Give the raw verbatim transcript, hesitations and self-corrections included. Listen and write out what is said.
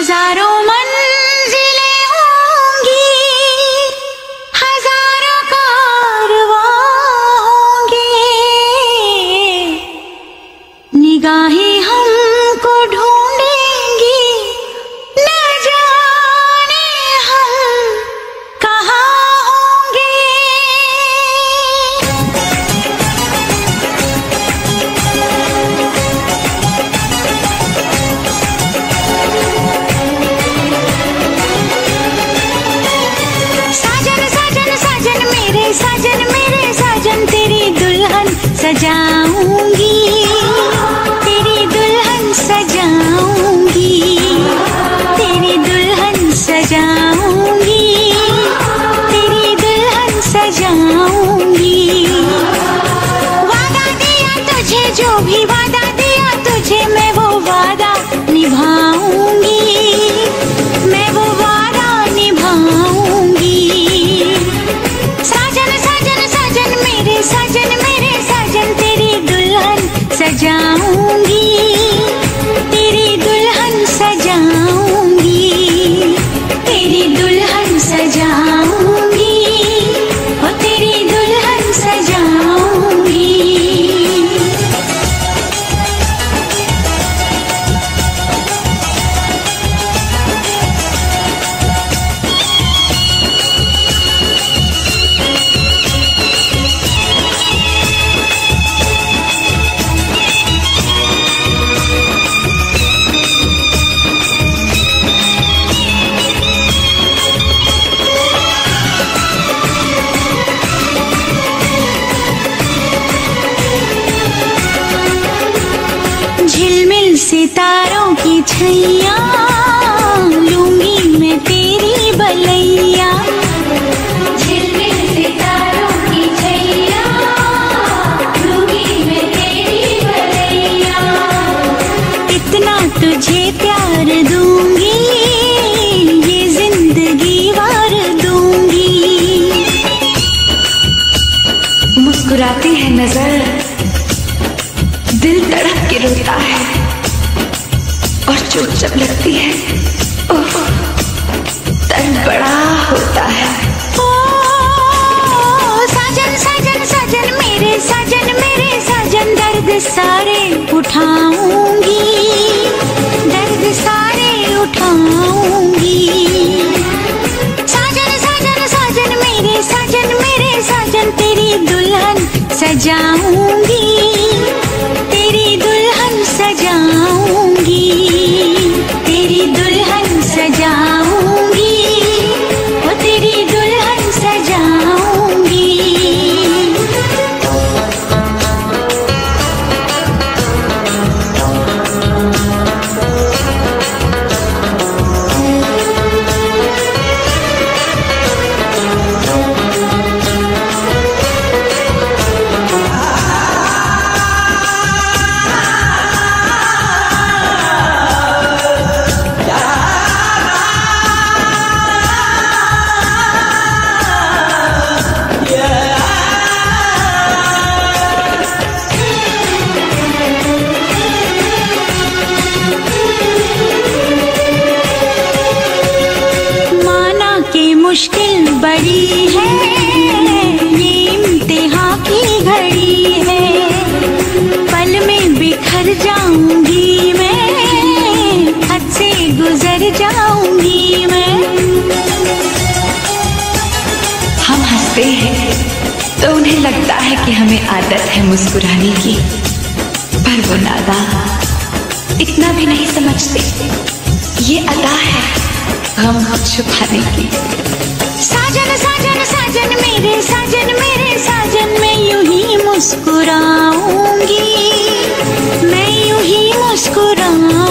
हजारों मंजिलें होंगी, हजारों कारवां होंगे, निगाहें हमको ढूंढेंगी, न जाने हम कहाँ होंगे। साजन साजन साजन मेरे साजन मेरे साजन तेरी दुल्हन सजाऊंगी, तेरी दुल्हन सजाऊंगी, तेरी दुल्हन सजाऊंगी, तेरी दुल्हन सजाऊंगी। वादा दिया तुझे, जो भी वादा दिया तुझे, मैं वो वादा निभाऊंगी, मैं वो वादा निभाऊंगी। साजन साजन साजन मेरे साजन मेरे साजन तेरी दुल्हन सजाऊंगी, तेरी दुल्हन सजाऊंगी, तेरी दुल्हन सजाऊंगी, ओ तेरी दुल्हन सजाऊंगी। झिलमिल सितारों की छैया, लूंगी मैं तेरी बलैया। झिलमिल सितारों की छैया, लूंगी मैं तेरी बलैया। इतना तुझे प्यार दूंगी, ये जिंदगी वार दूंगी। मुस्कुराती है नजर, दिल तड़प के रोता है, और चोट जब लगती है ओह दर्द बड़ा होता है। ओ साजन साजन साजन मेरे साजन मेरे साजन दर्द सारे उठाऊंगी, दर्द सारे उठाऊंगी। साजन साजन साजन मेरे साजन मेरे साजन तेरी दुल्हन सजाऊंगी, तेरी दुल्हन सजाऊंगी, तेरी दुल्हन सजाऊंगी, ओ तेरी दुल्हन सजाऊंगी। मुश्किल बड़ी है, ये इम्तिहान की घड़ी है, पल में बिखर जाऊंगी मैं, हद से गुजर जाऊंगी मैं। हम हंसते हैं तो उन्हें लगता है कि हमें आदत है मुस्कुराने की, पर वो नादा इतना भी नहीं समझते, ये अदा है गम छुपाने की। साजन साजन साजन मेरे साजन मेरे साजन मैं यूं ही मुस्कुराऊंगी, मैं यूं ही मुस्कुराऊंगी।